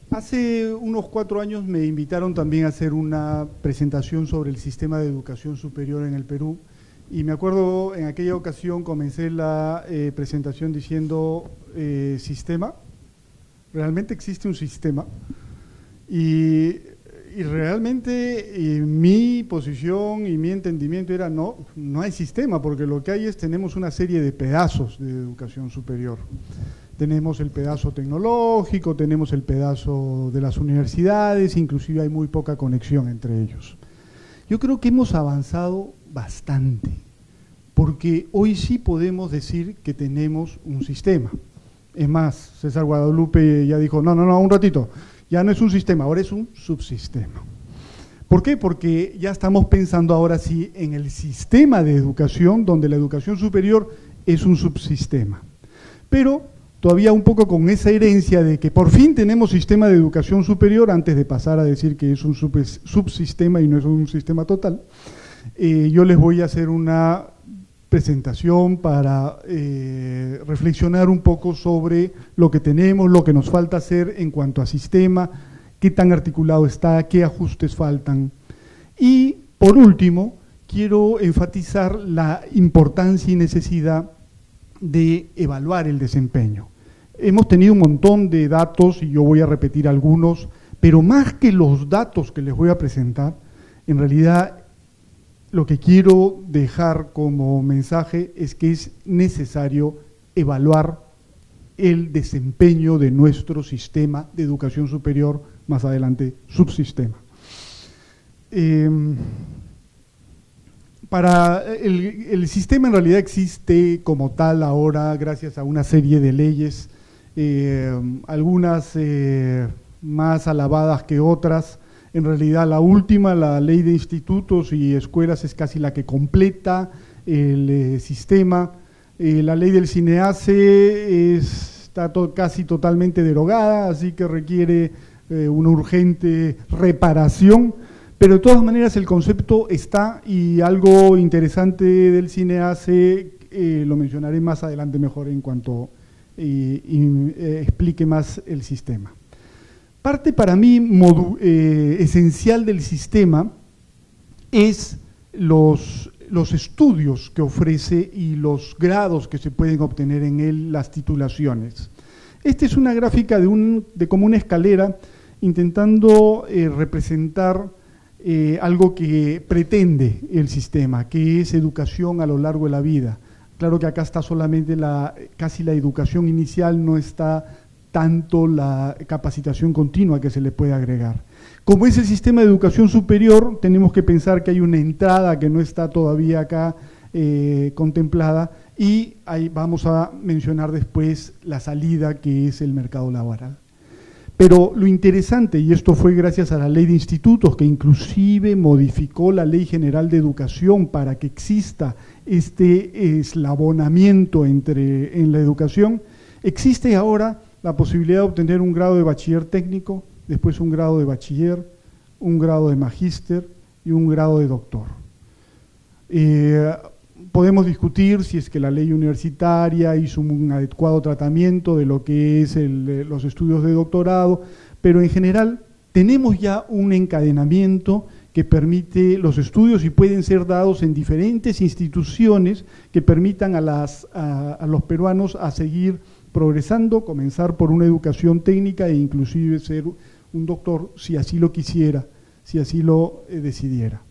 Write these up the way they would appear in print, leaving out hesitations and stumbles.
Hace unos 4 años me invitaron también a hacer una presentación sobre el sistema de educación superior en el Perú y me acuerdo en aquella ocasión comencé la presentación diciendo sistema, realmente existe un sistema y, y realmente mi posición y mi entendimiento era no hay sistema porque lo que hay es tenemos una serie de pedazos de educación superior. Tenemos el pedazo tecnológico, tenemos el pedazo de las universidades, inclusive hay muy poca conexión entre ellos. Yo creo que hemos avanzado bastante, porque hoy sí podemos decir que tenemos un sistema. Es más, César Guadalupe ya dijo, no, un ratito, ya no es un sistema, ahora es un subsistema. ¿Por qué? Porque ya estamos pensando ahora sí en el sistema de educación, donde la educación superior es un subsistema. Pero todavía un poco con esa herencia de que por fin tenemos sistema de educación superior, antes de pasar a decir que es un subsistema y no es un sistema total, yo les voy a hacer una presentación para reflexionar un poco sobre lo que tenemos, lo que nos falta hacer en cuanto a sistema, qué tan articulado está, qué ajustes faltan. Y por último, quiero enfatizar la importancia y necesidad de evaluar el desempeño. Hemos tenido un montón de datos y yo voy a repetir algunos, pero más que los datos que les voy a presentar, en realidad lo que quiero dejar como mensaje es que es necesario evaluar el desempeño de nuestro sistema de educación superior, más adelante subsistema. El sistema en realidad existe como tal ahora gracias a una serie de leyes, algunas más alabadas que otras. En realidad la última, la ley de institutos y escuelas, es casi la que completa el sistema. La ley del CINEACE está casi totalmente derogada, así que requiere una urgente reparación. Pero de todas maneras el concepto está, y algo interesante del CINEACE lo mencionaré más adelante mejor en cuanto explique más el sistema. Parte para mí esencial del sistema es los estudios que ofrece y los grados que se pueden obtener en él, las titulaciones. Esta es una gráfica de como una escalera intentando representar algo que pretende el sistema, que es educación a lo largo de la vida. Claro que acá está solamente casi la educación inicial, no está tanto la capacitación continua que se le puede agregar. Como es el sistema de educación superior, tenemos que pensar que hay una entrada que no está todavía acá contemplada, y ahí vamos a mencionar después la salida, que es el mercado laboral. Pero lo interesante, y esto fue gracias a la ley de institutos, que inclusive modificó la Ley General de Educación para que exista este eslabonamiento en la educación, existe ahora la posibilidad de obtener un grado de bachiller técnico, después un grado de bachiller, un grado de magíster y un grado de doctor. Podemos discutir si es que la ley universitaria hizo un adecuado tratamiento de lo que es los estudios de doctorado, pero en general tenemos ya un encadenamiento que permite los estudios y pueden ser dados en diferentes instituciones que permitan a los peruanos a seguir progresando, comenzar por una educación técnica e inclusive ser un doctor si así lo quisiera, si así lo decidiera.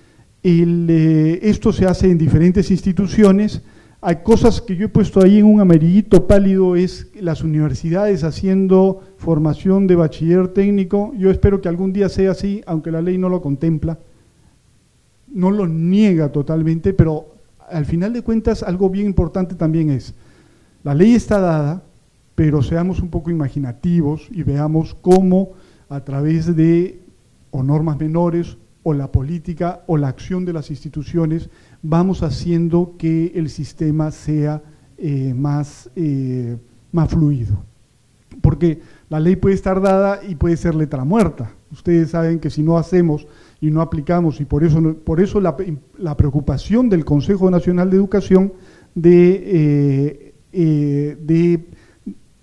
Esto se hace en diferentes instituciones. Hay cosas que yo he puesto ahí en un amarillito pálido, es las universidades haciendo formación de bachiller técnico. Yo espero que algún día sea así, aunque la ley no lo contempla, no lo niega totalmente, pero al final de cuentas algo bien importante también es, la ley está dada, pero seamos un poco imaginativos y veamos cómo a través de o normas menores o la política o la acción de las instituciones vamos haciendo que el sistema sea más fluido. Porque la ley puede estar dada y puede ser letra muerta. Ustedes saben que si no hacemos y no aplicamos, y por eso la preocupación del Consejo Nacional de Educación de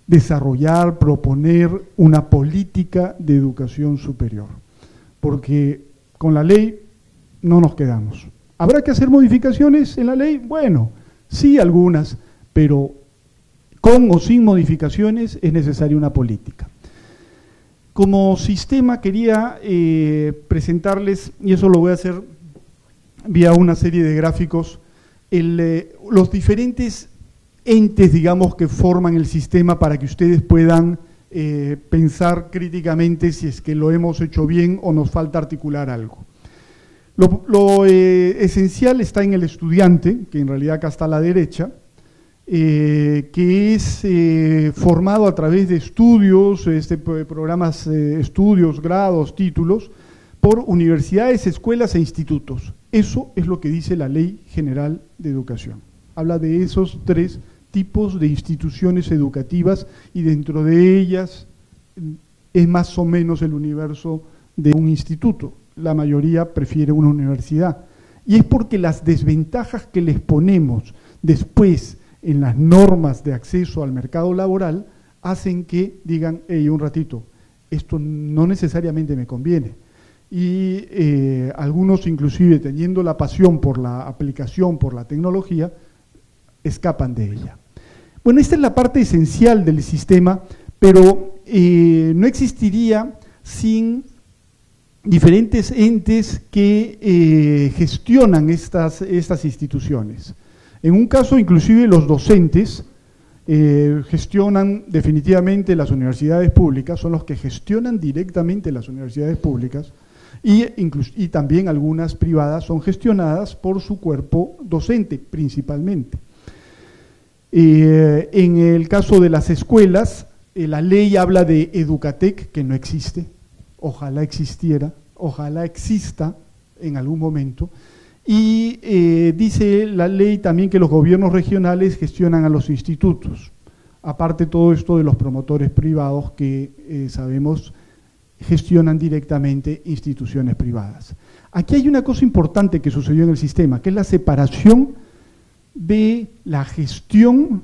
desarrollar, proponer una política de educación superior, porque con la ley no nos quedamos. ¿Habrá que hacer modificaciones en la ley? Bueno, sí algunas, pero con o sin modificaciones es necesaria una política. Como sistema quería presentarles, y eso lo voy a hacer vía una serie de gráficos, los diferentes entes, digamos, que forman el sistema para que ustedes puedan pensar críticamente si es que lo hemos hecho bien o nos falta articular algo. Lo esencial está en el estudiante, que en realidad acá está a la derecha, que es formado a través de estudios, programas, estudios, grados, títulos, por universidades, escuelas e institutos. Eso es lo que dice la Ley General de Educación. Habla de esos tres tipos de instituciones educativas y dentro de ellas es más o menos el universo de un instituto. La mayoría prefiere una universidad. Y es porque las desventajas que les ponemos después en las normas de acceso al mercado laboral hacen que digan, hey, un ratito, esto no necesariamente me conviene. Y algunos inclusive teniendo la pasión por la aplicación, por la tecnología, escapan de ella. Bueno, esta es la parte esencial del sistema, pero no existiría sin diferentes entes que gestionan estas instituciones. En un caso, inclusive los docentes gestionan definitivamente las universidades públicas, son los que gestionan directamente las universidades públicas, y también algunas privadas son gestionadas por su cuerpo docente, principalmente. En el caso de las escuelas, la ley habla de Educatec, que no existe, ojalá existiera, ojalá exista en algún momento, y dice la ley también que los gobiernos regionales gestionan a los institutos, aparte todo esto de los promotores privados que sabemos gestionan directamente instituciones privadas. Aquí hay una cosa importante que sucedió en el sistema, que es la separación de la gestión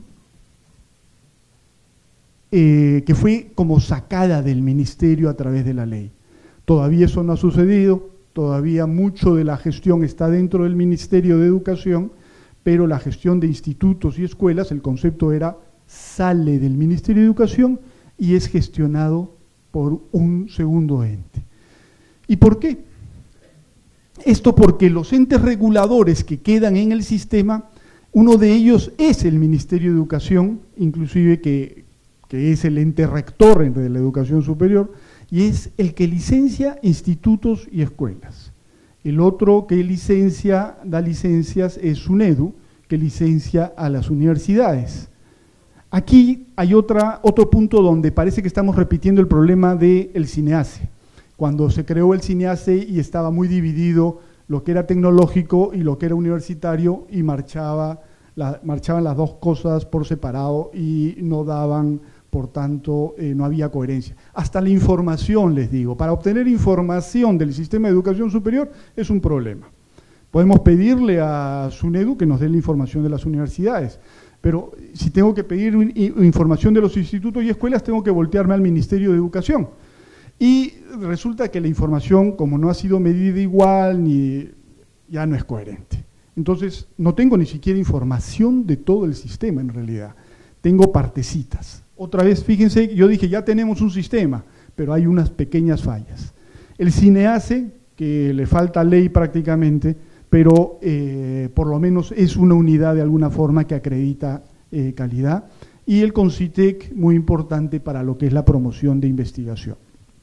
que fue como sacada del ministerio a través de la ley. Todavía eso no ha sucedido, todavía mucho de la gestión está dentro del Ministerio de Educación, pero la gestión de institutos y escuelas, el concepto era, sale del Ministerio de Educación y es gestionado por un segundo ente. ¿Y por qué? Esto porque los entes reguladores que quedan en el sistema, uno de ellos es el Ministerio de Educación, inclusive que es el ente rector de la educación superior, y es el que licencia institutos y escuelas. El otro que da licencias es SUNEDU, que licencia a las universidades. Aquí hay otro punto donde parece que estamos repitiendo el problema del CINEACE. Cuando se creó el CINEACE y estaba muy dividido lo que era tecnológico y lo que era universitario, y marchaban las dos cosas por separado y no daban, por tanto, no había coherencia. Hasta la información, les digo, para obtener información del sistema de educación superior es un problema. Podemos pedirle a SUNEDU que nos dé la información de las universidades, pero si tengo que pedir información de los institutos y escuelas, tengo que voltearme al Ministerio de Educación. Y resulta que la información, como no ha sido medida igual, ya no es coherente. Entonces, no tengo ni siquiera información de todo el sistema en realidad. Tengo partecitas. Otra vez, fíjense, yo dije, ya tenemos un sistema, pero hay unas pequeñas fallas. El CINEACE, que le falta ley prácticamente, pero por lo menos es una unidad de alguna forma que acredita calidad, y el CONCITEC, muy importante para lo que es la promoción de investigación.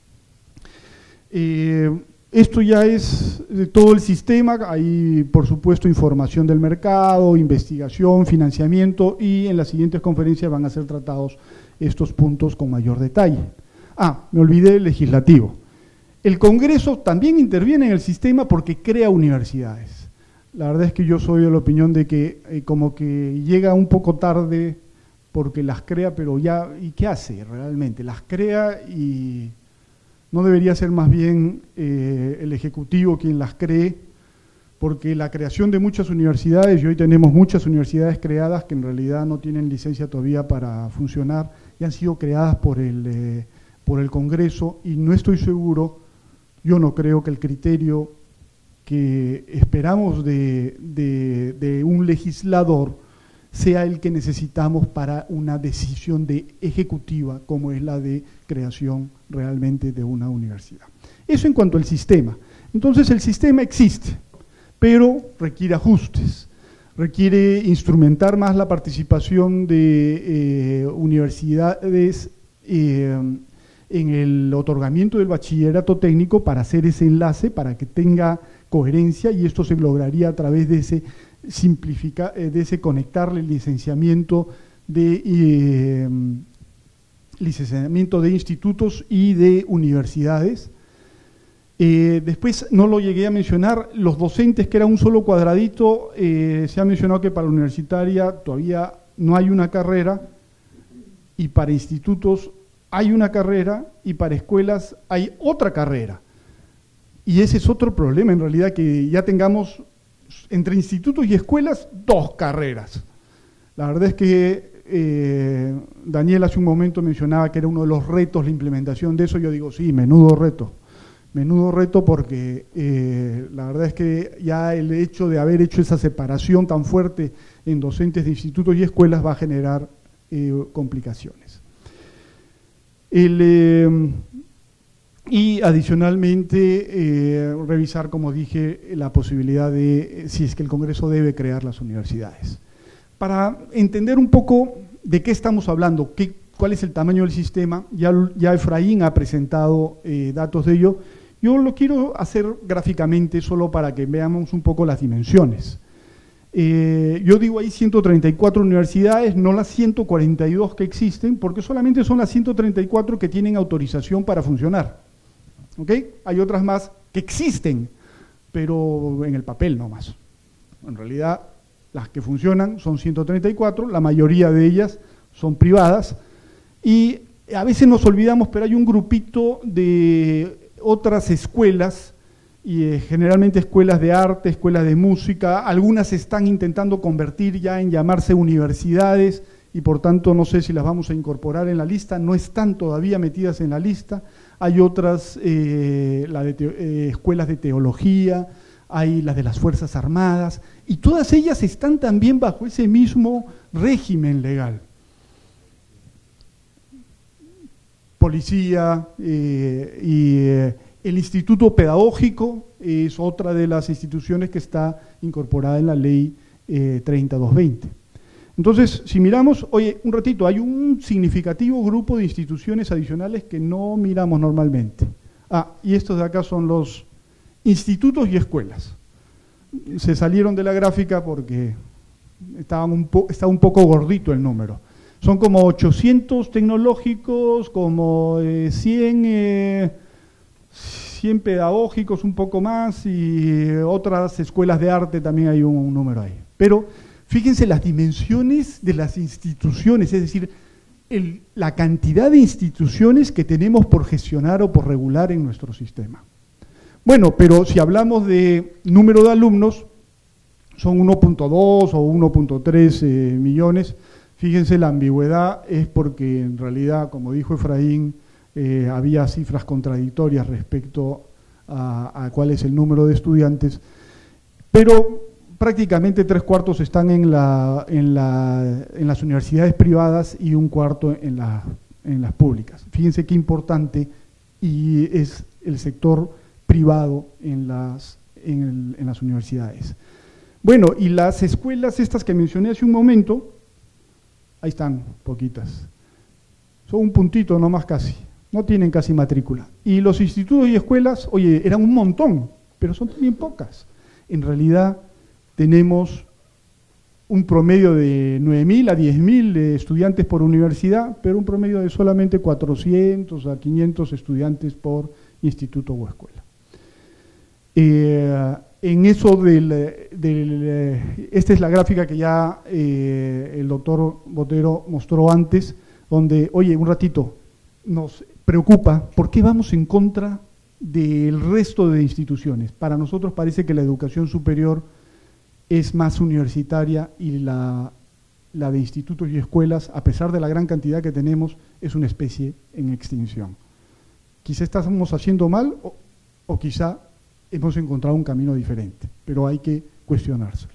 Esto ya es de todo el sistema, hay por supuesto información del mercado, investigación, financiamiento, y en las siguientes conferencias van a ser tratados estos puntos con mayor detalle. Me olvidé del legislativo. El Congreso también interviene en el sistema porque crea universidades. La verdad es que yo soy de la opinión de que como que llega un poco tarde porque las crea, pero ya, ¿y qué hace realmente? Las crea y no debería ser más bien el Ejecutivo quien las cree, porque la creación de muchas universidades, y hoy tenemos muchas universidades creadas que en realidad no tienen licencia todavía para funcionar, y han sido creadas por el Congreso, y no estoy seguro, yo no creo que el criterio que esperamos de un legislador sea el que necesitamos para una decisión ejecutiva como es la de creación realmente de una universidad. Eso en cuanto al sistema. Entonces el sistema existe, pero requiere ajustes, requiere instrumentar más la participación de universidades en el otorgamiento del bachillerato técnico para hacer ese enlace, para que tenga coherencia, y esto se lograría a través de ese conectarle el licenciamiento de institutos y de universidades. Después, no lo llegué a mencionar, los docentes, que era un solo cuadradito, se ha mencionado que para la universitaria todavía no hay una carrera, y para institutos hay una carrera, y para escuelas hay otra carrera. Y ese es otro problema, en realidad, que ya tengamos entre institutos y escuelas 2 carreras. La verdad es que Daniel hace un momento mencionaba que era uno de los retos la implementación de eso. Yo digo, sí, menudo reto porque la verdad es que ya el hecho de haber hecho esa separación tan fuerte en docentes de institutos y escuelas va a generar complicaciones. Y adicionalmente revisar, como dije, la posibilidad de si es que el Congreso debe crear las universidades. Para entender un poco de qué estamos hablando, cuál es el tamaño del sistema, ya Efraín ha presentado datos de ello. Yo lo quiero hacer gráficamente solo para que veamos un poco las dimensiones. Yo digo ahí 134 universidades, no las 142 que existen, porque solamente son las 134 que tienen autorización para funcionar. ¿Okay? Hay otras más que existen, pero en el papel nomás. En realidad, las que funcionan son 134, la mayoría de ellas son privadas, y a veces nos olvidamos, pero hay un grupito de otras escuelas, y generalmente escuelas de arte, escuelas de música, algunas se están intentando convertir ya en llamarse universidades, y por tanto no sé si las vamos a incorporar en la lista, no están todavía metidas en la lista. Hay otras, escuelas de teología, hay las de las Fuerzas Armadas, y todas ellas están también bajo ese mismo régimen legal. Policía el Instituto Pedagógico es otra de las instituciones que está incorporada en la ley 30220. Entonces, si miramos, oye, un ratito, hay un significativo grupo de instituciones adicionales que no miramos normalmente. Y estos de acá son los institutos y escuelas. Se salieron de la gráfica porque estaba un poco gordito el número. Son como 800 tecnológicos, como 100 pedagógicos, un poco más, y otras escuelas de arte también hay un número ahí. Pero fíjense las dimensiones de las instituciones, es decir, la cantidad de instituciones que tenemos por gestionar o por regular en nuestro sistema. Bueno, pero si hablamos de número de alumnos, son 1.2 o 1.3 millones. Fíjense, la ambigüedad es porque en realidad, como dijo Efraín, había cifras contradictorias respecto a cuál es el número de estudiantes, pero prácticamente 3/4 están en las universidades privadas y 1/4 en las públicas. Fíjense qué importante y es el sector privado en las universidades. Bueno, y las escuelas estas que mencioné hace un momento, ahí están, poquitas. Son un puntito nomás casi, no tienen casi matrícula. Y los institutos y escuelas, oye, eran un montón, pero son también pocas. En realidad tenemos un promedio de 9.000 a 10.000 estudiantes por universidad, pero un promedio de solamente 400 a 500 estudiantes por instituto o escuela. En eso esta es la gráfica que ya el doctor Botero mostró antes, donde, oye, un ratito, nos preocupa, ¿por qué vamos en contra del resto de instituciones. Para nosotros parece que la educación superior es más universitaria y la de institutos y escuelas, a pesar de la gran cantidad que tenemos, es una especie en extinción. Quizá estamos haciendo mal o quizá hemos encontrado un camino diferente, pero hay que cuestionárselo.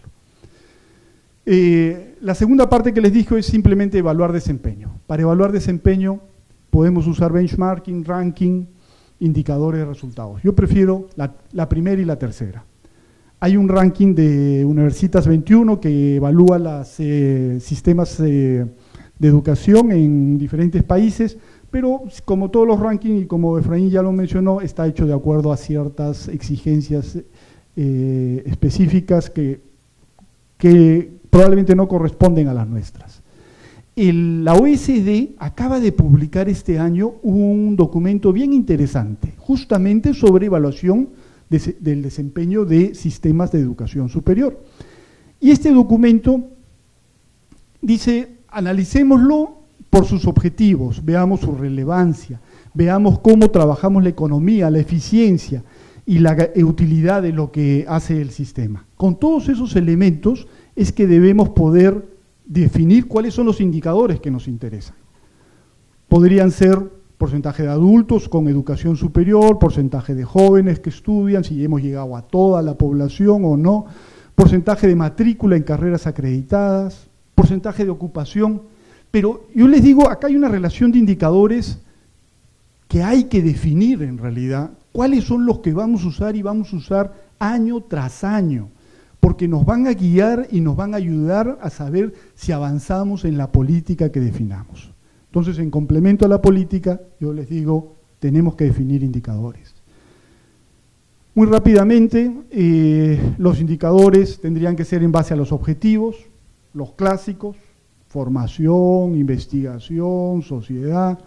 La segunda parte que les dije es simplemente evaluar desempeño. Para evaluar desempeño podemos usar benchmarking, ranking, indicadores de resultados. Yo prefiero la primera y la tercera. Hay un ranking de Universitas 21 que evalúa los sistemas de educación en diferentes países, pero como todos los rankings, y como Efraín ya lo mencionó, está hecho de acuerdo a ciertas exigencias específicas que probablemente no corresponden a las nuestras. La OECD acaba de publicar este año un documento bien interesante, justamente sobre evaluación del desempeño de sistemas de educación superior. Y este documento dice, analicémoslo por sus objetivos, veamos su relevancia, veamos cómo trabajamos la economía, la eficiencia y la utilidad de lo que hace el sistema. Con todos esos elementos es que debemos poder definir cuáles son los indicadores que nos interesan. Podrían ser porcentaje de adultos con educación superior, porcentaje de jóvenes que estudian, si hemos llegado a toda la población o no, porcentaje de matrícula en carreras acreditadas, porcentaje de ocupación. Pero yo les digo, acá hay una relación de indicadores que hay que definir en realidad, cuáles son los que vamos a usar y vamos a usar año tras año, porque nos van a guiar y nos van a ayudar a saber si avanzamos en la política que definamos. Entonces, en complemento a la política, yo les digo, tenemos que definir indicadores. Muy rápidamente, los indicadores tendrían que ser en base a los objetivos, los clásicos, formación, investigación, sociedad,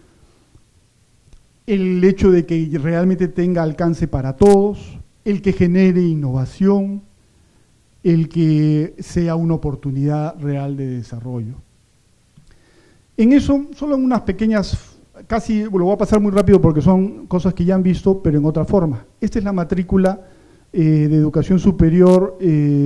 el hecho de que realmente tenga alcance para todos, el que genere innovación, el que sea una oportunidad real de desarrollo. En eso, solo en unas pequeñas, casi lo voy a pasar muy rápido porque son cosas que ya han visto, pero en otra forma. Esta es la matrícula de educación superior,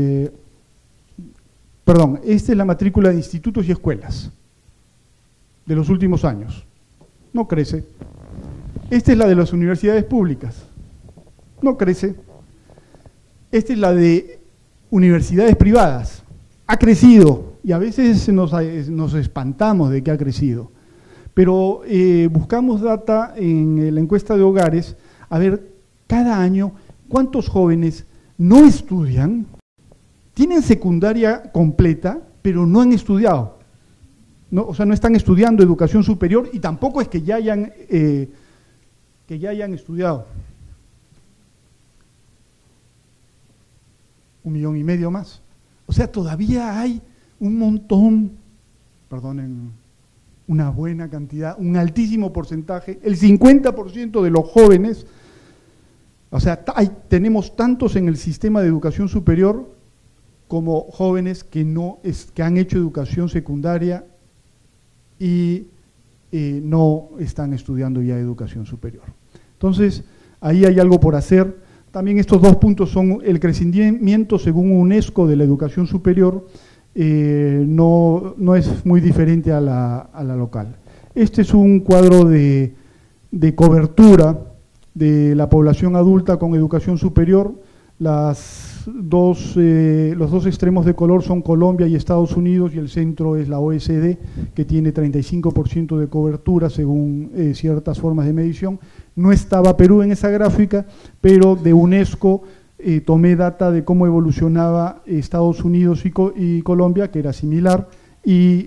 esta es la matrícula de institutos y escuelas de los últimos años. No crece. Esta es la de las universidades públicas. No crece. Esta es la de universidades privadas. Ha crecido y a veces nos espantamos de que ha crecido. Pero buscamos data en la encuesta de hogares, a ver, cada año, ¿cuántos jóvenes no estudian? Tienen secundaria completa, pero no han estudiado. No, o sea, no están estudiando educación superior y tampoco es que ya hayan estudiado. 1,5 millones más. O sea, todavía hay un montón, perdonen, una buena cantidad, un altísimo porcentaje, el 50% de los jóvenes, o sea, tenemos tantos en el sistema de educación superior como jóvenes que han hecho educación secundaria y no están estudiando ya educación superior. Entonces, ahí hay algo por hacer. También estos dos puntos son el crecimiento según UNESCO de la educación superior, no es muy diferente a la local. Este es un cuadro de cobertura de la población adulta con educación superior. Los dos extremos de color son Colombia y Estados Unidos y el centro es la OECD, que tiene 35% de cobertura según ciertas formas de medición. No estaba Perú en esa gráfica, pero de UNESCO tomé data de cómo evolucionaba Estados Unidos y Colombia, que era similar, y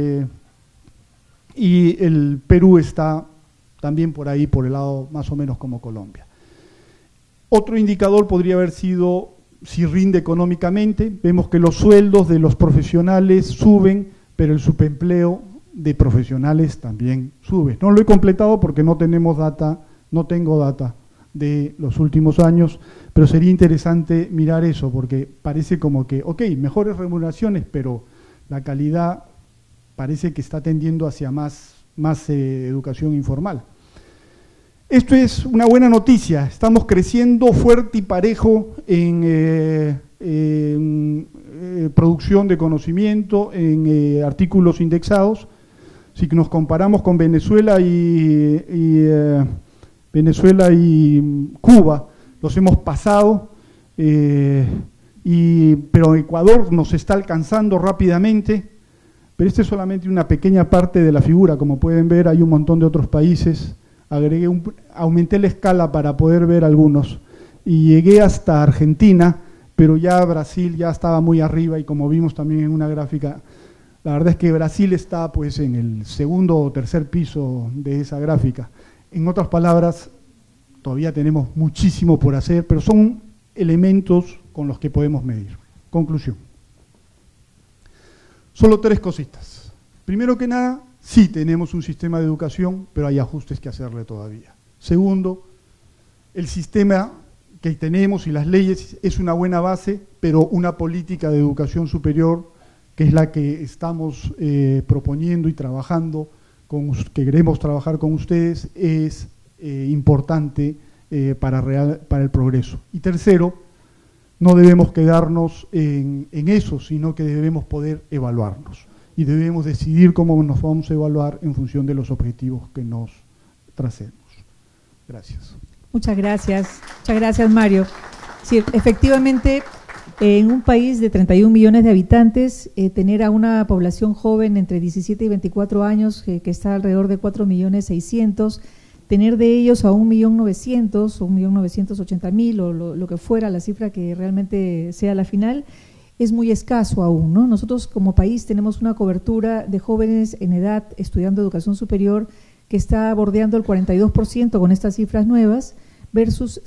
el Perú está también por ahí, por el lado más o menos como Colombia. Otro indicador podría haber sido si rinde económicamente. Vemos que los sueldos de los profesionales suben, pero el subempleo de profesionales también sube. No lo he completado porque no tengo data de los últimos años, pero sería interesante mirar eso, porque parece como que, ok, mejores remuneraciones, pero la calidad parece que está tendiendo hacia más educación informal. Esto es una buena noticia, estamos creciendo fuerte y parejo en producción de conocimiento, en artículos indexados. Si nos comparamos con Venezuela y Cuba, los hemos pasado, pero Ecuador nos está alcanzando rápidamente, pero esta es solamente una pequeña parte de la figura. Como pueden ver, hay un montón de otros países. Aumenté la escala para poder ver algunos y llegué hasta Argentina, pero ya Brasil ya estaba muy arriba, y como vimos también en una gráfica, la verdad es que Brasil está pues en el segundo o tercer piso de esa gráfica. En otras palabras, todavía tenemos muchísimo por hacer, pero son elementos con los que podemos medir. Conclusión. Solo 3 cositas. Primero que nada, sí tenemos un sistema de educación, pero hay ajustes que hacerle todavía. Segundo, el sistema que tenemos y las leyes es una buena base, pero una política de educación superior, que es la que estamos proponiendo y trabajando, que queremos trabajar con ustedes, es importante para el progreso. Y tercero, no debemos quedarnos en eso, sino que debemos poder evaluarnos. Y debemos decidir cómo nos vamos a evaluar en función de los objetivos que nos tracemos. Gracias. Muchas gracias Mario. Sí, efectivamente, en un país de 31 millones de habitantes, tener a una población joven entre 17 y 24 años, que está alrededor de 4.600.000, tener de ellos a 1.900.000 o 1.980.000 o lo que fuera la cifra que realmente sea la final, es muy escaso aún, ¿no? Nosotros como país tenemos una cobertura de jóvenes en edad estudiando educación superior que está bordeando el 42% con estas cifras nuevas, versus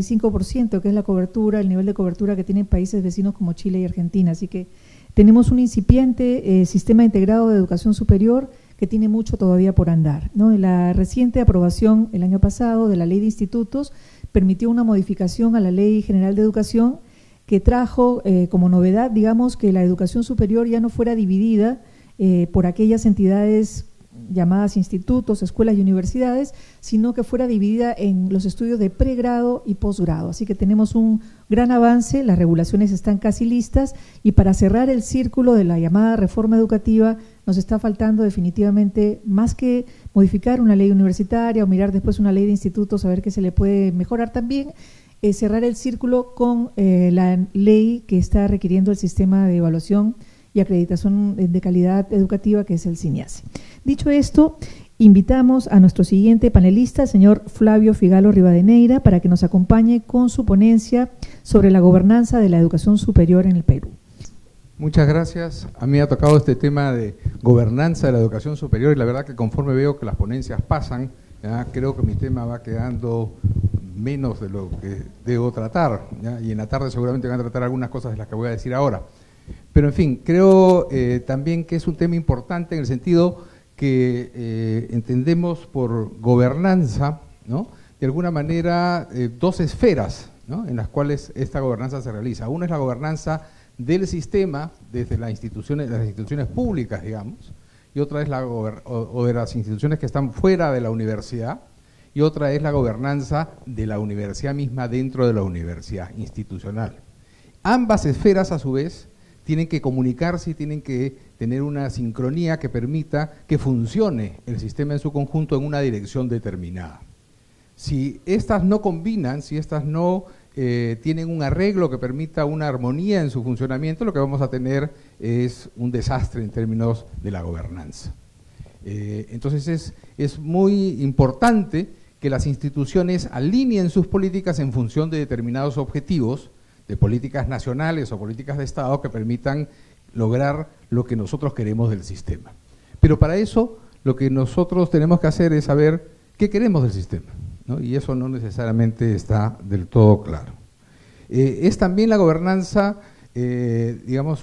75%, que es la cobertura, el nivel de cobertura que tienen países vecinos como Chile y Argentina. Así que tenemos un incipiente sistema integrado de educación superior que tiene mucho todavía por andar, ¿no? La reciente aprobación el año pasado de la Ley de Institutos permitió una modificación a la Ley General de Educación que trajo como novedad, digamos, que la educación superior ya no fuera dividida por aquellas entidades llamadas institutos, escuelas y universidades, sino que fuera dividida en los estudios de pregrado y posgrado. Así que tenemos un gran avance, las regulaciones están casi listas, y para cerrar el círculo de la llamada reforma educativa nos está faltando definitivamente, más que modificar una ley universitaria o mirar después una ley de institutos a ver qué se le puede mejorar también, cerrar el círculo con la ley que está requiriendo el sistema de evaluación y acreditación de calidad educativa, que es el CINEACE. Dicho esto, invitamos a nuestro siguiente panelista, el señor Flavio Figalo Rivadeneira, para que nos acompañe con su ponencia sobre la gobernanza de la educación superior en el Perú. Muchas gracias. A mí me ha tocado este tema de gobernanza de la educación superior, y la verdad que conforme veo que las ponencias pasan, ¿ya?, creo que mi tema va quedando menos de lo que debo tratar, ¿ya?, y en la tarde seguramente van a tratar algunas cosas de las que voy a decir ahora. Pero en fin, creo también que es un tema importante en el sentido que entendemos por gobernanza, ¿no?, de alguna manera 2 esferas, ¿no?, en las cuales esta gobernanza se realiza. Una es la gobernanza del sistema desde las instituciones públicas, digamos, y otra es o de las instituciones que están fuera de la universidad, y otra es la gobernanza de la universidad misma dentro de la universidad institucional. Ambas esferas, a su vez, tienen que comunicarse y tienen que tener una sincronía que permita que funcione el sistema en su conjunto en una dirección determinada. Si estas no combinan, si estas no tienen un arreglo que permita una armonía en su funcionamiento, lo que vamos a tener es un desastre en términos de la gobernanza. Entonces es muy importante que las instituciones alineen sus políticas en función de determinados objetivos, de políticas nacionales o políticas de Estado que permitan lograr lo que nosotros queremos del sistema. Pero para eso lo que nosotros tenemos que hacer es saber qué queremos del sistema, ¿no? Y eso no necesariamente está del todo claro. Es también la gobernanza, digamos,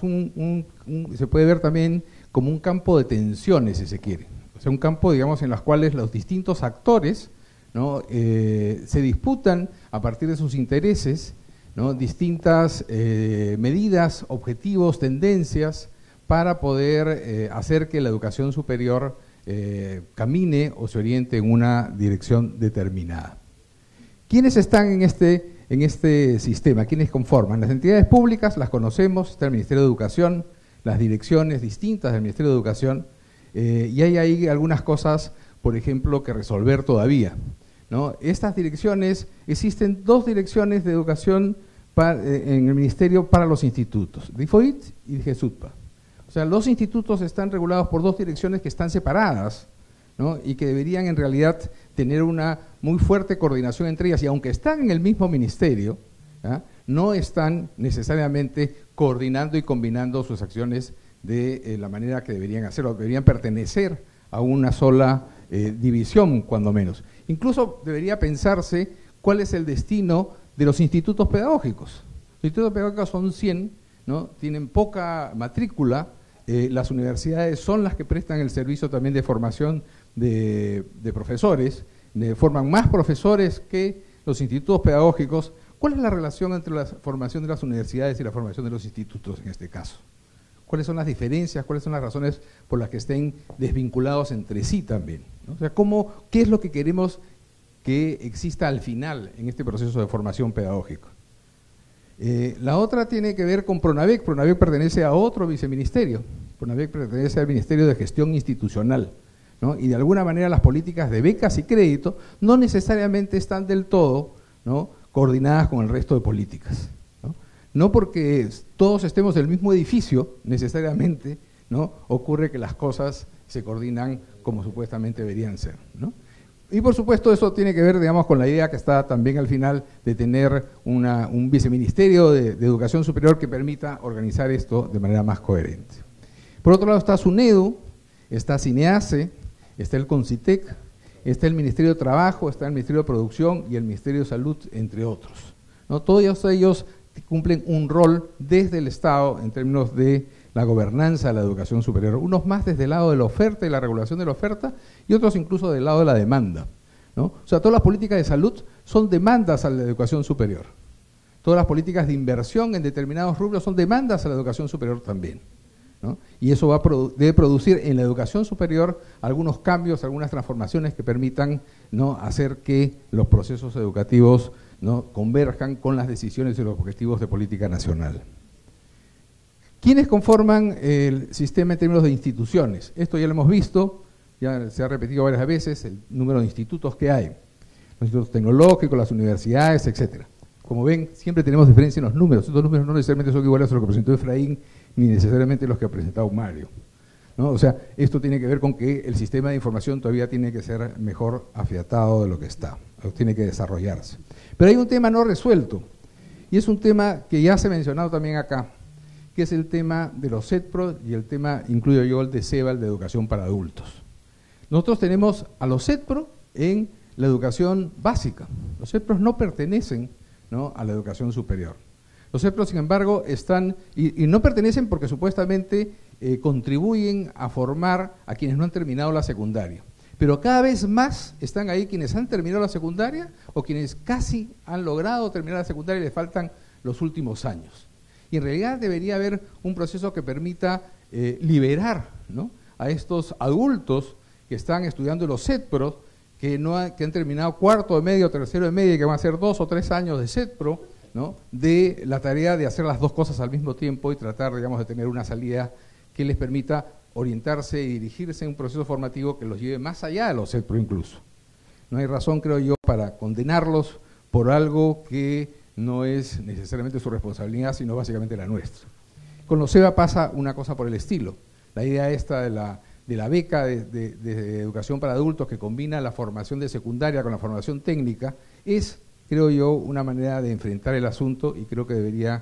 se puede ver también como un campo de tensiones, si se quiere. O sea, un campo, digamos, en los cuales los distintos actores, ¿no?, se disputan a partir de sus intereses, ¿no?, distintas medidas, objetivos, tendencias para poder hacer que la educación superior camine o se oriente en una dirección determinada. ¿Quiénes están en este sistema? ¿Quiénes conforman? Las entidades públicas las conocemos, está el Ministerio de Educación, las direcciones distintas del Ministerio de Educación, y hay ahí algunas cosas, por ejemplo, que resolver todavía, ¿no? Estas direcciones, existen 2 direcciones de educación en el Ministerio para los institutos, DIFOIT y GESUTPA. O sea, los institutos están regulados por 2 direcciones que están separadas, ¿no? Y que deberían en realidad tener una muy fuerte coordinación entre ellas, y aunque están en el mismo ministerio, ¿ah?, no están necesariamente coordinando y combinando sus acciones de la manera que deberían hacerlo, deberían pertenecer a una sola división, cuando menos. Incluso debería pensarse cuál es el destino de los institutos pedagógicos. Los institutos pedagógicos son 100, ¿no? Tienen poca matrícula. Las universidades son las que prestan el servicio también de formación de profesores, forman más profesores que los institutos pedagógicos. ¿Cuál es la relación entre la formación de las universidades y la formación de los institutos en este caso? ¿Cuáles son las diferencias? ¿Cuáles son las razones por las que estén desvinculados entre sí también, ¿no? O sea, ¿qué es lo que queremos que exista al final en este proceso de formación pedagógica? La otra tiene que ver con PRONAVEC. PRONAVEC pertenece a otro viceministerio. PRONAVEC pertenece al Ministerio de Gestión Institucional, ¿no? Y de alguna manera las políticas de becas y crédito no necesariamente están del todo, ¿no?, coordinadas con el resto de políticas, ¿no? No porque todos estemos en el mismo edificio, necesariamente, ¿no?, ocurre que las cosas se coordinan como supuestamente deberían ser, ¿no? Y por supuesto eso tiene que ver, digamos, con la idea que está también al final de tener un viceministerio de educación superior que permita organizar esto de manera más coherente. Por otro lado está SUNEDU, está CINEACE, está el CONCITEC, está el Ministerio de Trabajo, está el Ministerio de Producción y el Ministerio de Salud, entre otros, ¿no? Todos ellos cumplen un rol desde el Estado en términos de la gobernanza de la educación superior, unos más desde el lado de la oferta y la regulación de la oferta, y otros incluso del lado de la demanda, ¿no? O sea, todas las políticas de salud son demandas a la educación superior. Todas las políticas de inversión en determinados rubros son demandas a la educación superior también, ¿no? Y eso debe producir en la educación superior algunos cambios, algunas transformaciones que permitan, ¿no?, hacer que los procesos educativos, ¿no?, converjan con las decisiones y los objetivos de política nacional. ¿Quiénes conforman el sistema en términos de instituciones? Esto ya lo hemos visto, ya se ha repetido varias veces, el número de institutos que hay. Los institutos tecnológicos, las universidades, etcétera. Como ven, siempre tenemos diferencia en los números. Estos números no necesariamente son iguales a los que presentó Efraín, ni necesariamente los que ha presentado Mario, ¿no? O sea, esto tiene que ver con que el sistema de información todavía tiene que ser mejor afiatado de lo que está, tiene que desarrollarse. Pero hay un tema no resuelto, y es un tema que ya se ha mencionado también acá, que es el tema de los CETPRO y el tema, incluyo yo, el de SEBA, el de educación para adultos. Nosotros tenemos a los CETPRO en la educación básica. Los CETPRO no pertenecen, ¿no?, a la educación superior. Los CETPRO, sin embargo, están, y no pertenecen porque supuestamente contribuyen a formar a quienes no han terminado la secundaria. Pero cada vez más están ahí quienes han terminado la secundaria o quienes casi han logrado terminar la secundaria y les faltan los últimos años. Y en realidad debería haber un proceso que permita liberar, ¿no?, a estos adultos que están estudiando los CETPRO, que han terminado cuarto de medio, tercero de medio y que van a hacer 2 o 3 años de CETPRO, ¿no?, de la tarea de hacer las dos cosas al mismo tiempo y tratar, digamos, de tener una salida que les permita orientarse y dirigirse en un proceso formativo que los lleve más allá de los CETPRO incluso. No hay razón, creo yo, para condenarlos por algo que no es necesariamente su responsabilidad, sino básicamente la nuestra. Con los SEBA pasa una cosa por el estilo. La idea esta de la beca de educación para adultos que combina la formación de secundaria con la formación técnica es, creo yo, una manera de enfrentar el asunto y creo que debería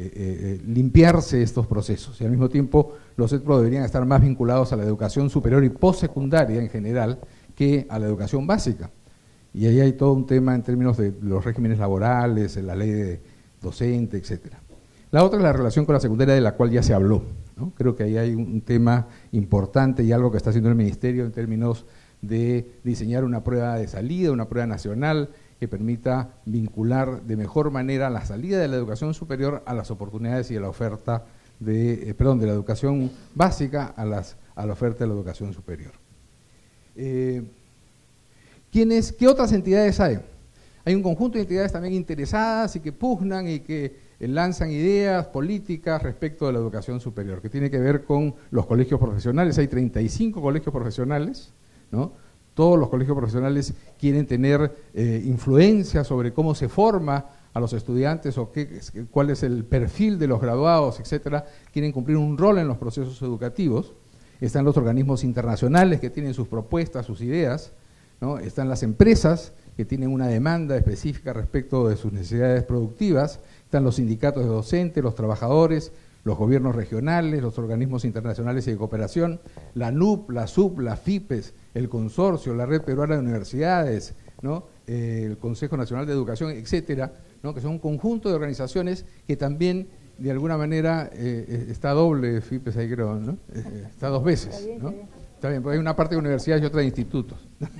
limpiarse estos procesos. Y al mismo tiempo los CETPRO deberían estar más vinculados a la educación superior y postsecundaria en general que a la educación básica. Y ahí hay todo un tema en términos de los regímenes laborales, la ley de docente, etcétera. La otra es la relación con la secundaria, de la cual ya se habló, ¿no? Creo que ahí hay un tema importante y algo que está haciendo el Ministerio en términos de diseñar una prueba de salida, una prueba nacional que permita vincular de mejor manera la salida de la educación superior a las oportunidades y a la oferta de la educación básica a la oferta de la educación superior. ¿Qué otras entidades hay? Hay un conjunto de entidades también interesadas y que pugnan y que lanzan ideas políticas respecto de la educación superior, que tiene que ver con los colegios profesionales. Hay 35 colegios profesionales, ¿no? Todos los colegios profesionales quieren tener influencia sobre cómo se forma a los estudiantes o cuál es el perfil de los graduados, etcétera. Quieren cumplir un rol en los procesos educativos. Están los organismos internacionales que tienen sus propuestas, sus ideas, ¿no? Están las empresas que tienen una demanda específica respecto de sus necesidades productivas. Están los sindicatos de docentes, los trabajadores, los gobiernos regionales, los organismos internacionales y de cooperación, la NUP, la SUB, la FIPES, el consorcio, la Red Peruana de Universidades, ¿no? El Consejo Nacional de Educación, etcétera, ¿no? Que son un conjunto de organizaciones que también, de alguna manera, está doble FIPES ahí creo, ¿no? Está dos veces, ¿no? Está bien, porque hay una parte de universidades y otra de institutos.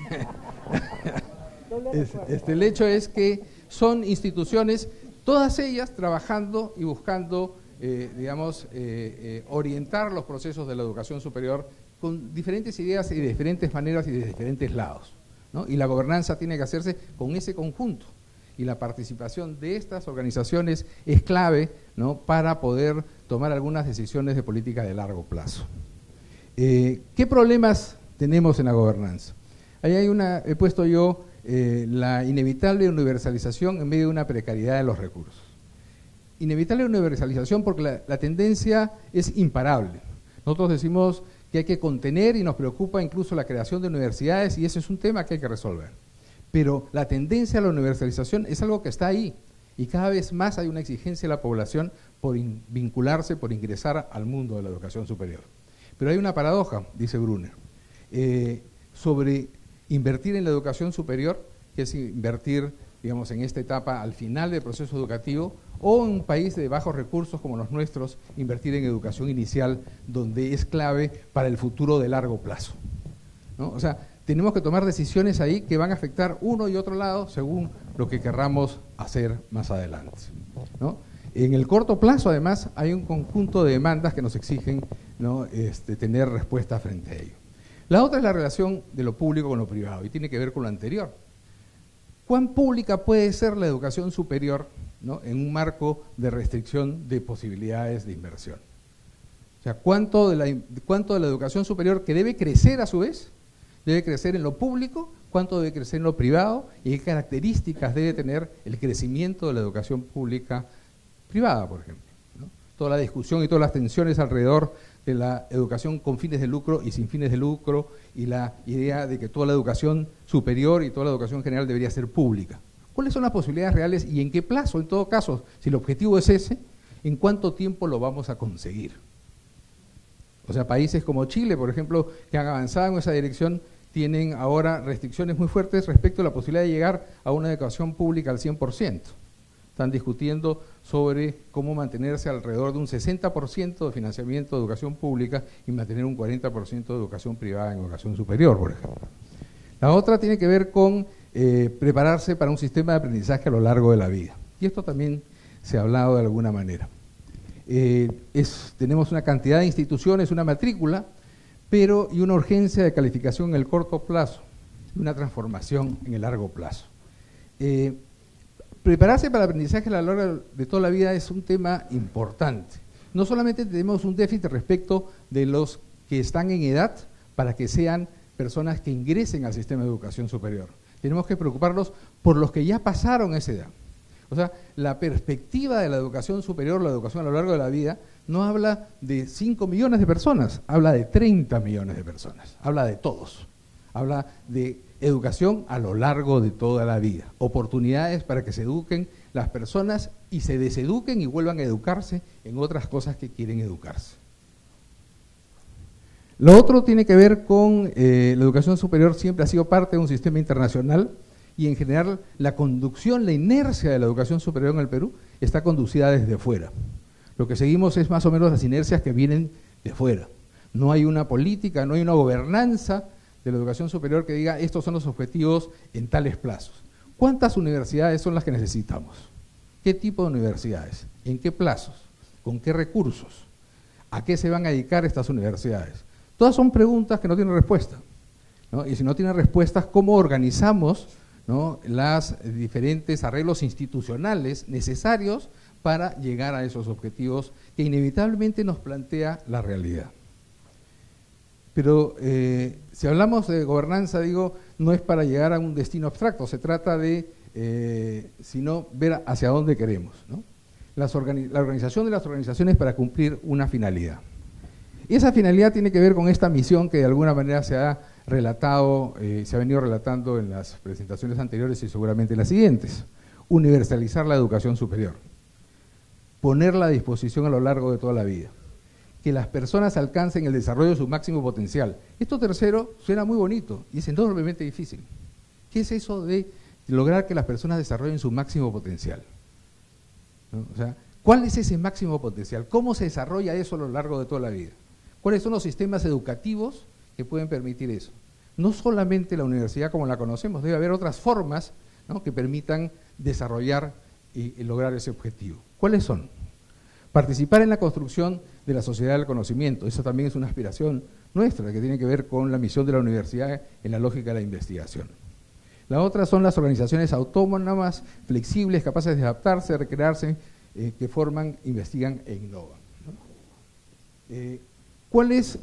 El hecho es que son instituciones, todas ellas trabajando y buscando, orientar los procesos de la educación superior con diferentes ideas y de diferentes maneras y de diferentes lados, ¿no? Y la gobernanza tiene que hacerse con ese conjunto. Y la participación de estas organizaciones es clave, ¿no? Para poder tomar algunas decisiones de política de largo plazo. ¿Qué problemas tenemos en la gobernanza? Ahí he puesto yo la inevitable universalización en medio de una precariedad de los recursos. Inevitable universalización porque la tendencia es imparable. Nosotros decimos que hay que contener y nos preocupa incluso la creación de universidades y ese es un tema que hay que resolver. Pero la tendencia a la universalización es algo que está ahí y cada vez más hay una exigencia de la población por vincularse, por ingresar al mundo de la educación superior. Pero hay una paradoja, dice Brunner, sobre invertir en la educación superior, que es invertir, digamos, en esta etapa al final del proceso educativo, o en un país de bajos recursos como los nuestros, invertir en educación inicial, donde es clave para el futuro de largo plazo, ¿no? O sea, tenemos que tomar decisiones ahí que van a afectar uno y otro lado según lo que querramos hacer más adelante, ¿no? En el corto plazo, además, hay un conjunto de demandas que nos exigen, ¿no? Tener respuesta frente a ello. La otra es la relación de lo público con lo privado y tiene que ver con lo anterior. ¿Cuán pública puede ser la educación superior, ¿no? En un marco de restricción de posibilidades de inversión? O sea, ¿cuánto de la educación superior que debe crecer a su vez, debe crecer en lo público, cuánto debe crecer en lo privado y qué características debe tener el crecimiento de la educación pública privada, por ejemplo, ¿no? Toda la discusión y todas las tensiones alrededor de la educación con fines de lucro y sin fines de lucro y la idea de que toda la educación superior y toda la educación general debería ser pública. ¿Cuáles son las posibilidades reales y en qué plazo, en todo caso, si el objetivo es ese, en cuánto tiempo lo vamos a conseguir? O sea, países como Chile, por ejemplo, que han avanzado en esa dirección, tienen ahora restricciones muy fuertes respecto a la posibilidad de llegar a una educación pública al 100%. Están discutiendo sobre cómo mantenerse alrededor de un 60% de financiamiento de educación pública y mantener un 40% de educación privada en educación superior, por ejemplo. La otra tiene que ver con prepararse para un sistema de aprendizaje a lo largo de la vida. Y esto también se ha hablado de alguna manera. Tenemos una cantidad de instituciones, una matrícula, pero y una urgencia de calificación en el corto plazo y una transformación en el largo plazo. Prepararse para el aprendizaje a lo largo de toda la vida es un tema importante. No solamente tenemos un déficit respecto de los que están en edad para que sean personas que ingresen al sistema de educación superior. Tenemos que preocuparnos por los que ya pasaron esa edad. O sea, la perspectiva de la educación superior, la educación a lo largo de la vida, no habla de 5 millones de personas, habla de 30 millones de personas, habla de todos, habla de educación a lo largo de toda la vida, oportunidades para que se eduquen las personas y se deseduquen y vuelvan a educarse en otras cosas que quieren educarse. Lo otro tiene que ver con la educación superior siempre ha sido parte de un sistema internacional y en general la conducción, la inercia de la educación superior en el Perú está conducida desde fuera. Lo que seguimos es más o menos las inercias que vienen de fuera. No hay una política, no hay una gobernanza de la educación superior que diga estos son los objetivos en tales plazos. ¿Cuántas universidades son las que necesitamos? ¿Qué tipo de universidades? ¿En qué plazos? ¿Con qué recursos? ¿A qué se van a dedicar estas universidades? Todas son preguntas que no tienen respuesta, ¿no? Y si no tiene respuestas, ¿cómo organizamos, ¿no?, los diferentes arreglos institucionales necesarios para llegar a esos objetivos que inevitablemente nos plantea la realidad? Pero si hablamos de gobernanza, digo, no es para llegar a un destino abstracto, se trata de, sino ver hacia dónde queremos, ¿no? La organización de las organizaciones para cumplir una finalidad. Y esa finalidad tiene que ver con esta misión que de alguna manera se ha relatado, se ha venido relatando en las presentaciones anteriores y seguramente en las siguientes. Universalizar la educación superior, ponerla a disposición a lo largo de toda la vida, que las personas alcancen el desarrollo de su máximo potencial. Esto tercero suena muy bonito y es enormemente difícil. ¿Qué es eso de lograr que las personas desarrollen su máximo potencial? ¿No? O sea, ¿cuál es ese máximo potencial? ¿Cómo se desarrolla eso a lo largo de toda la vida? ¿Cuáles son los sistemas educativos que pueden permitir eso? No solamente la universidad como la conocemos, debe haber otras formas, ¿no?, que permitan desarrollar y lograr ese objetivo. ¿Cuáles son? Participar en la construcción de la sociedad del conocimiento. Eso también es una aspiración nuestra que tiene que ver con la misión de la universidad en la lógica de la investigación. La otra son las organizaciones autónomas, flexibles, capaces de adaptarse, recrearse, que forman, investigan e innovan, ¿no? ¿Cuál es?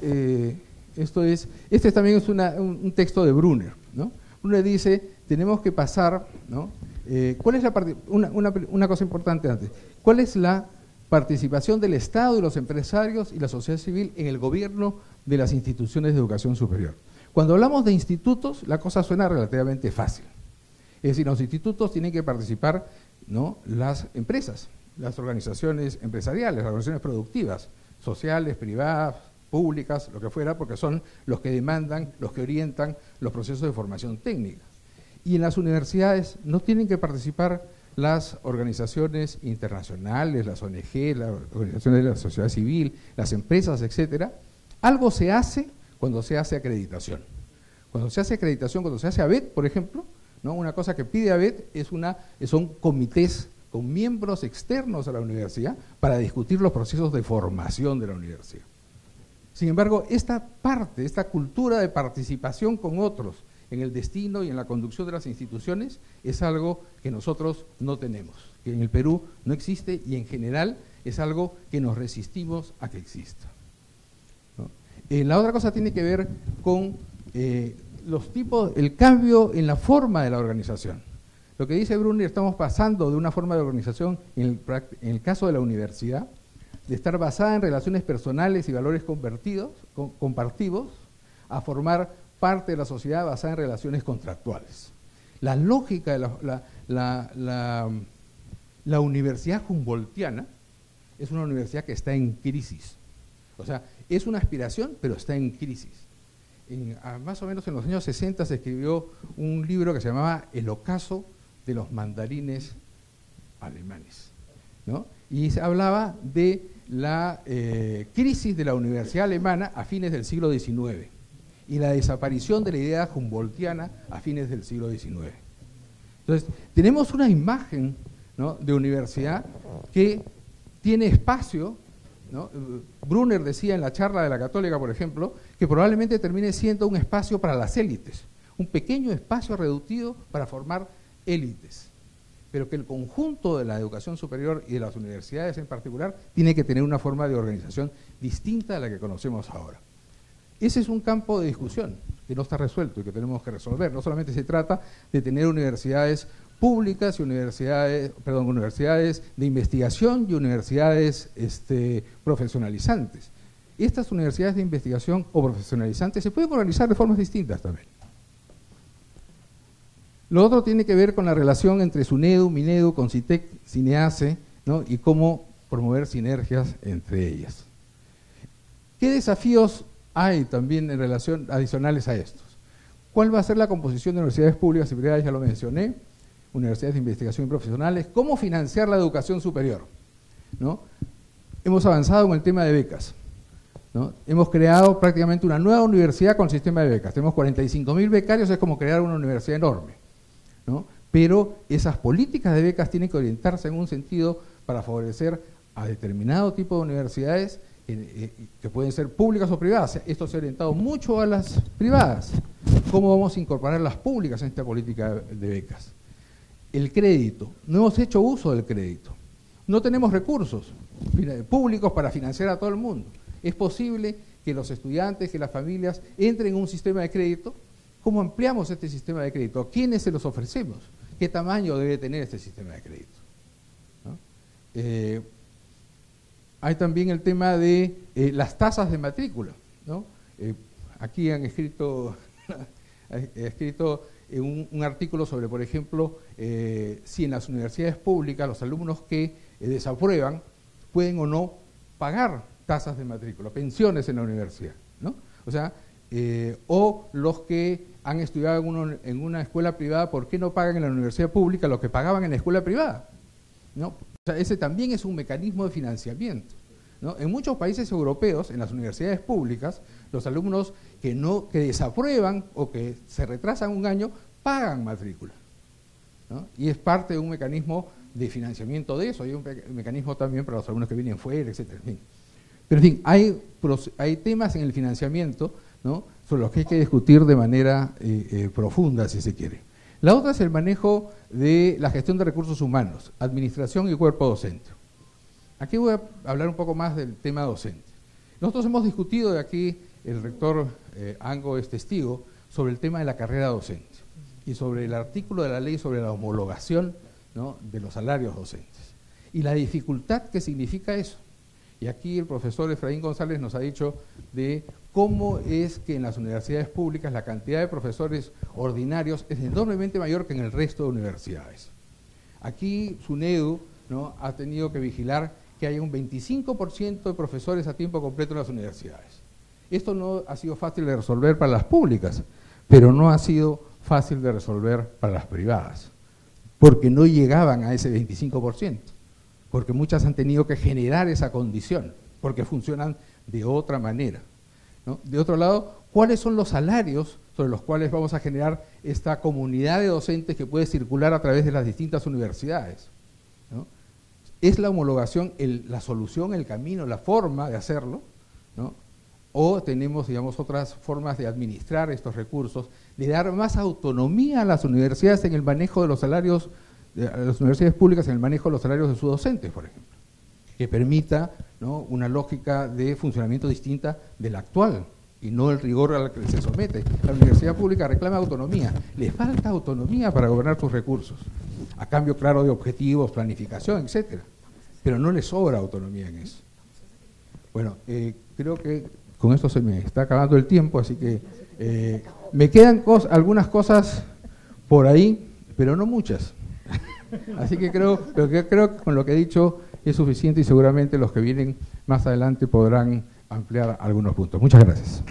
Este también es un texto de Brunner, ¿no? Brunner dice, tenemos que pasar, ¿no? ¿Cuál es una cosa importante antes? ¿Cuál es la participación del Estado y los empresarios y la sociedad civil en el gobierno de las instituciones de educación superior? Cuando hablamos de institutos, la cosa suena relativamente fácil. Es decir, los institutos tienen que participar, ¿no?, las empresas, las organizaciones empresariales, las organizaciones productivas, sociales, privadas, públicas, lo que fuera, porque son los que demandan, los que orientan los procesos de formación técnica. Y en las universidades no tienen que participar las organizaciones internacionales, las ONG, las organizaciones de la sociedad civil, las empresas, etcétera. Algo se hace cuando se hace acreditación. Cuando se hace acreditación, cuando se hace ABET, por ejemplo, ¿no?, una cosa que pide ABET son comités con miembros externos a la universidad para discutir los procesos de formación de la universidad. Sin embargo, esta parte, esta cultura de participación con otros en el destino y en la conducción de las instituciones es algo que nosotros no tenemos, que en el Perú no existe y en general es algo que nos resistimos a que exista, ¿no? La otra cosa tiene que ver con el cambio en la forma de la organización. Lo que dice Brunner, estamos pasando de una forma de organización, en el caso de la universidad, de estar basada en relaciones personales y valores compartidos, a formar parte de la sociedad basada en relaciones contractuales. La lógica de la universidad humboldtiana es una universidad que está en crisis. O sea, es una aspiración, pero está en crisis. Más o menos en los años 60 se escribió un libro que se llamaba El ocaso de los mandarines alemanes, ¿no? Y se hablaba de la crisis de la universidad alemana a fines del siglo XIX y la desaparición de la idea humboldtiana a fines del siglo XIX. Entonces, tenemos una imagen, ¿no?, de universidad que tiene espacio, ¿no? Brunner decía en la charla de la Católica, por ejemplo, que probablemente termine siendo un espacio para las élites, un pequeño espacio reducido para formar élites, pero que el conjunto de la educación superior y de las universidades en particular tiene que tener una forma de organización distinta a la que conocemos ahora. Ese es un campo de discusión que no está resuelto y que tenemos que resolver. No solamente se trata de tener universidades públicas y universidades de investigación y universidades profesionalizantes. Estas universidades de investigación o profesionalizantes se pueden organizar de formas distintas también. Lo otro tiene que ver con la relación entre SUNEDU, MINEDU, CONCITEC, CINEACE, ¿no?, y cómo promover sinergias entre ellas. ¿Qué desafíos hay también en relación adicionales a estos? ¿Cuál va a ser la composición de universidades públicas y privadas? Ya lo mencioné. Universidades de investigación y profesionales. ¿Cómo financiar la educación superior? ¿No? Hemos avanzado con el tema de becas, ¿no? Hemos creado prácticamente una nueva universidad con sistema de becas. Tenemos 45.000 becarios, es como crear una universidad enorme, ¿no? Pero esas políticas de becas tienen que orientarse en un sentido para favorecer a determinado tipo de universidades que pueden ser públicas o privadas. Esto se ha orientado mucho a las privadas. ¿Cómo vamos a incorporar las públicas en esta política de becas? El crédito. No hemos hecho uso del crédito. No tenemos recursos públicos para financiar a todo el mundo. Es posible que los estudiantes, que las familias entren en un sistema de crédito. ¿Cómo ampliamos este sistema de crédito? ¿A quiénes se los ofrecemos? ¿Qué tamaño debe tener este sistema de crédito? ¿No? Hay también el tema de las tasas de matrícula, ¿no? Aquí han escrito un artículo sobre, por ejemplo, si en las universidades públicas los alumnos que desaprueban pueden o no pagar tasas de matrícula, pensiones en la universidad, ¿no? O sea, o los que han estudiado en una escuela privada, ¿por qué no pagan en la universidad pública lo que pagaban en la escuela privada? ¿No? O sea, ese también es un mecanismo de financiamiento, ¿no? En muchos países europeos, en las universidades públicas, los alumnos que desaprueban o que se retrasan un año, pagan matrícula, ¿no? Y es parte de un mecanismo de financiamiento de eso. Hay un mecanismo también para los alumnos que vienen fuera, etcétera. En fin. Pero en fin, hay temas en el financiamiento, ¿no?, sobre los que hay que discutir de manera profunda, si se quiere. La otra es el manejo de la gestión de recursos humanos, administración y cuerpo docente. Aquí voy a hablar un poco más del tema docente. Nosotros hemos discutido, de aquí el rector Ango es testigo, sobre el tema de la carrera docente y sobre el artículo de la ley sobre la homologación, ¿no?, de los salarios docentes y la dificultad que significa eso. Y aquí el profesor Efraín González nos ha dicho de cómo es que en las universidades públicas la cantidad de profesores ordinarios es enormemente mayor que en el resto de universidades. Aquí SUNEDU, ¿no?, ha tenido que vigilar que haya un 25% de profesores a tiempo completo en las universidades. Esto no ha sido fácil de resolver para las públicas, pero no ha sido fácil de resolver para las privadas, porque no llegaban a ese 25%, porque muchas han tenido que generar esa condición, porque funcionan de otra manera, ¿no? De otro lado, ¿cuáles son los salarios sobre los cuales vamos a generar esta comunidad de docentes que puede circular a través de las distintas universidades, ¿no? ¿Es la homologación la solución, el camino, la forma de hacerlo, ¿no? O tenemos, digamos, otras formas de administrar estos recursos, de dar más autonomía a las universidades en el manejo de los salarios, a las universidades públicas en el manejo de los salarios de sus docentes, por ejemplo, que permita, ¿no?, una lógica de funcionamiento distinta de la actual y no el rigor al que se somete. La universidad pública reclama autonomía, le falta autonomía para gobernar sus recursos, a cambio, claro, de objetivos, planificación, etcétera, pero no le sobra autonomía en eso. Bueno, creo que con esto se me está acabando el tiempo, así que me quedan algunas cosas por ahí, pero no muchas. Así que creo que con lo que he dicho es suficiente y seguramente los que vienen más adelante podrán ampliar algunos puntos. Muchas gracias.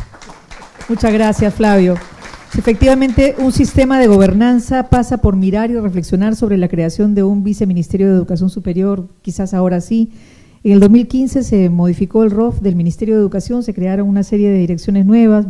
Muchas gracias, Flavio. Efectivamente, un sistema de gobernanza pasa por mirar y reflexionar sobre la creación de un viceministerio de Educación Superior, quizás ahora sí. En el 2015 se modificó el ROF del Ministerio de Educación, se crearon una serie de direcciones nuevas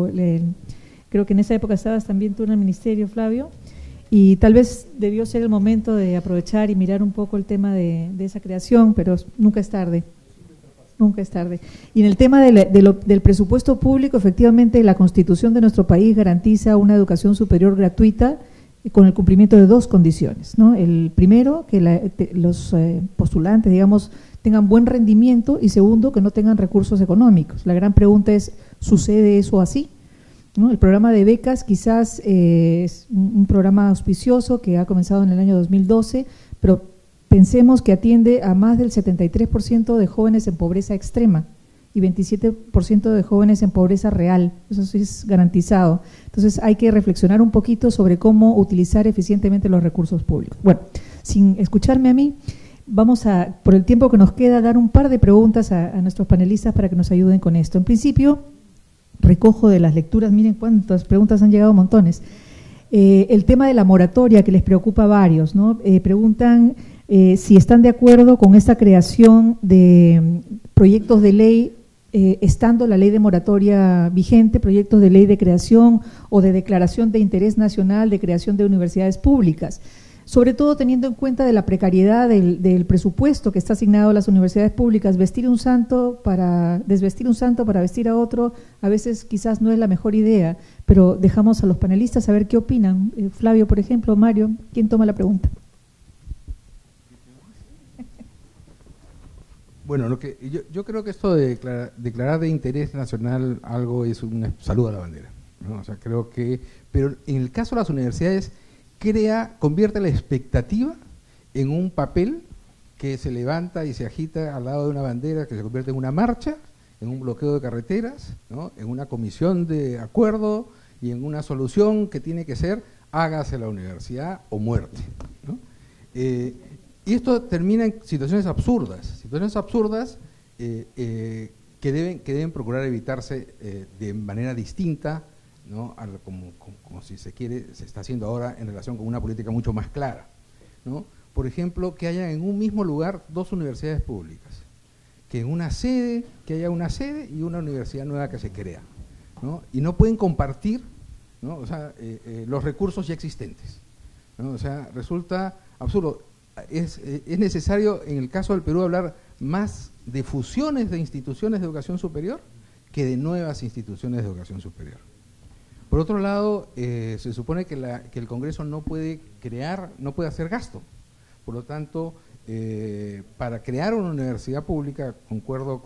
creo que en esa época estabas también tú en el ministerio, Flavio, y tal vez debió ser el momento de aprovechar y mirar un poco el tema de esa creación, pero nunca es tarde. Nunca es tarde. Y en el tema del presupuesto público, efectivamente, la Constitución de nuestro país garantiza una educación superior gratuita con el cumplimiento de dos condiciones, ¿no? El primero, que los postulantes, digamos, tengan buen rendimiento, y segundo, que no tengan recursos económicos. La gran pregunta es, ¿sucede eso así? ¿No? El programa de becas quizás es un programa auspicioso que ha comenzado en el año 2012, pero pensemos que atiende a más del 73% de jóvenes en pobreza extrema y 27% de jóvenes en pobreza real. Eso sí es garantizado. Entonces hay que reflexionar un poquito sobre cómo utilizar eficientemente los recursos públicos. Bueno, sin escucharme a mí, vamos a, por el tiempo que nos queda, dar un par de preguntas a nuestros panelistas para que nos ayuden con esto. En principio, recojo de las lecturas, miren cuántas preguntas han llegado, montones. El tema de la moratoria, que les preocupa a varios, ¿no? Preguntan si están de acuerdo con esta creación de proyectos de ley, estando la ley de moratoria vigente, proyectos de ley de creación o de declaración de interés nacional de creación de universidades públicas. sobre todo teniendo en cuenta de la precariedad del presupuesto que está asignado a las universidades públicas. Desvestir un santo para vestir a otro, a veces quizás no es la mejor idea, pero dejamos a los panelistas a ver qué opinan. Flavio, por ejemplo, Mario, ¿quién toma la pregunta? Bueno, yo creo que esto de declarar de interés nacional algo es un saludo a la bandera, ¿no? O sea, creo que, pero en el caso de las universidades convierte la expectativa en un papel que se levanta y se agita al lado de una bandera que se convierte en una marcha, en un bloqueo de carreteras, ¿no? En una comisión de acuerdo y en una solución que tiene que ser hágase la universidad o muerte, ¿no? Y esto termina en situaciones absurdas que deben procurar evitarse de manera distinta, ¿no? Como si se está haciendo ahora en relación con una política mucho más clara, ¿no? Por ejemplo, que haya en un mismo lugar dos universidades públicas, que haya una sede y una universidad nueva que se crea, ¿no? Y no pueden compartir, ¿no? O sea, los recursos ya existentes, ¿no? O sea, resulta absurdo. Es necesario, en el caso del Perú, hablar más de fusiones de instituciones de educación superior que de nuevas instituciones de educación superior. Por otro lado, se supone que el Congreso no puede hacer gasto. Por lo tanto, para crear una universidad pública, concuerdo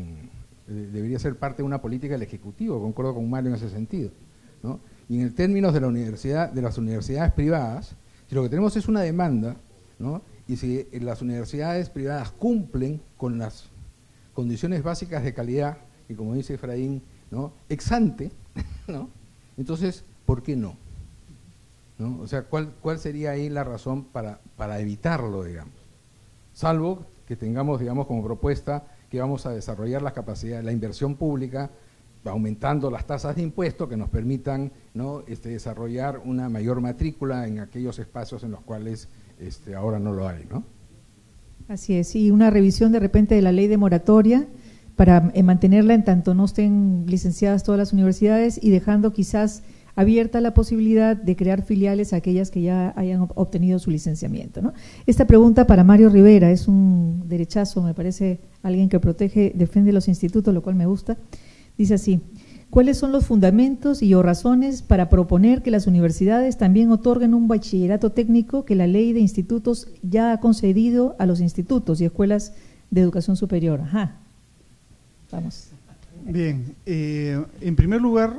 debería ser parte de una política del Ejecutivo, concuerdo con Mario en ese sentido, ¿no? Y en el términos de las universidades privadas, si lo que tenemos es una demanda, ¿no? Y si las universidades privadas cumplen con las condiciones básicas de calidad, y como dice Efraín, ¿no? Ex ante, ¿no? Entonces, ¿por qué no? ¿No? O sea, ¿cuál sería ahí la razón para evitarlo, digamos? Salvo que tengamos, digamos, como propuesta que vamos a desarrollar las capacidades, la inversión pública, aumentando las tasas de impuesto que nos permitan, ¿no? Desarrollar una mayor matrícula en aquellos espacios en los cuales ahora no lo hay, ¿no? Así es, y una revisión de repente de la ley de moratoria para mantenerla en tanto no estén licenciadas todas las universidades y dejando quizás abierta la posibilidad de crear filiales a aquellas que ya hayan obtenido su licenciamiento, ¿no? Esta pregunta para Mario Rivera, es un derechazo, me parece alguien que defiende los institutos, lo cual me gusta. Dice así: ¿cuáles son los fundamentos y o razones para proponer que las universidades también otorguen un bachillerato técnico que la ley de institutos ya ha concedido a los institutos y escuelas de educación superior? Ajá. Vamos. Bien, en primer lugar,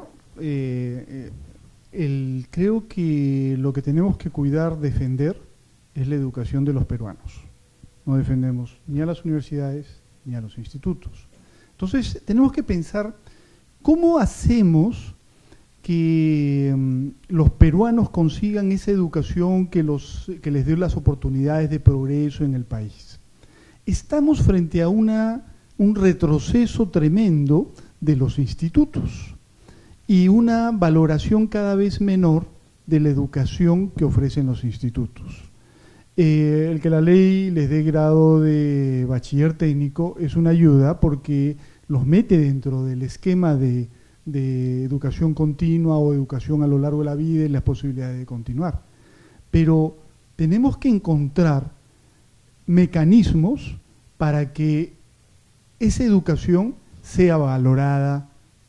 creo que lo que tenemos que cuidar, defender, es la educación de los peruanos. No defendemos ni a las universidades ni a los institutos. Entonces, tenemos que pensar cómo hacemos que los peruanos consigan esa educación que les dé las oportunidades de progreso en el país. Estamos frente a un retroceso tremendo de los institutos y una valoración cada vez menor de la educación que ofrecen los institutos. El que la ley les dé grado de bachiller técnico es una ayuda porque los mete dentro del esquema de educación continua o educación a lo largo de la vida y las posibilidades de continuar. Pero tenemos que encontrar mecanismos para que esa educación sea valorada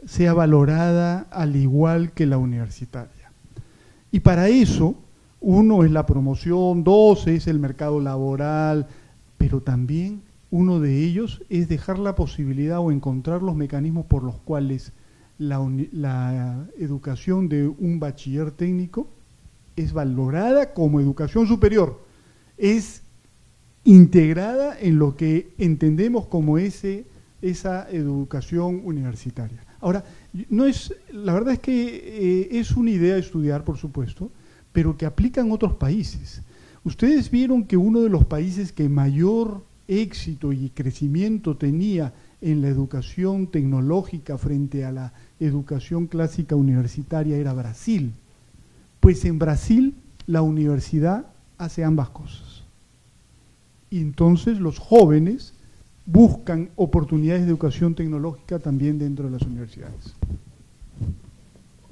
al igual que la universitaria. Y para eso, uno es la promoción, dos es el mercado laboral, pero también uno de ellos es dejar la posibilidad o encontrar los mecanismos por los cuales la educación de un bachiller técnico es valorada como educación superior, es integrada en lo que entendemos como esa educación universitaria. Ahora, la verdad es que es una idea estudiar, por supuesto, pero que aplica en otros países. Ustedes vieron que uno de los países que mayor éxito y crecimiento tenía en la educación tecnológica frente a la educación clásica universitaria era Brasil. Pues en Brasil la universidad hace ambas cosas. Y entonces los jóvenes buscan oportunidades de educación tecnológica también dentro de las universidades.